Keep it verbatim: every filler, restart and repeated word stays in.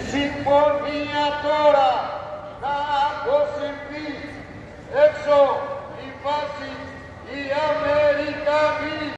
συμφωνία τώρα θα αποσυρθεί έξω η βάση, οι Αμερικανοί.